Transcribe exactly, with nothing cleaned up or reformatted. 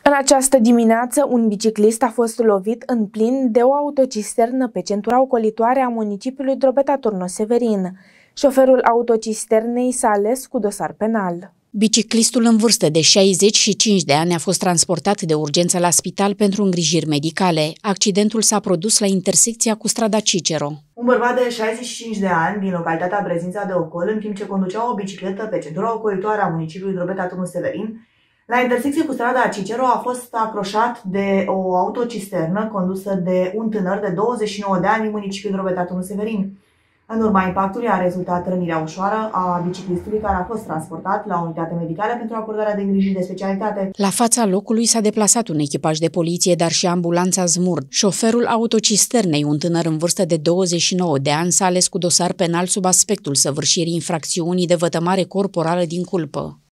În această dimineață, un biciclist a fost lovit în plin de o autocisternă pe centura ocolitoare a municipiului Drobeta-Turnul Severin. Șoferul autocisternei s-a ales cu dosar penal. Biciclistul în vârstă de șaizeci și cinci de ani a fost transportat de urgență la spital pentru îngrijiri medicale. Accidentul s-a produs la intersecția cu strada Cicero. Un bărbat de șaizeci și cinci de ani din localitatea Brezința de Ocol, în timp ce conducea o bicicletă pe centura ocolitoare a municipiului Drobeta-Turnul Severin, la intersecție cu strada Cicero a fost acroșat de o autocisternă condusă de un tânăr de douăzeci și nouă de ani din municipiul Drobeta-Turnul Severin. În urma impactului a rezultat rănirea ușoară a biciclistului, care a fost transportat la unitate medicală pentru acordarea de îngrijiri de specialitate. La fața locului s-a deplasat un echipaj de poliție, dar și ambulanța Zmurd. Șoferul autocisternei, un tânăr în vârstă de douăzeci și nouă de ani, s-a ales cu dosar penal sub aspectul săvârșirii infracțiunii de vătămare corporală din culpă.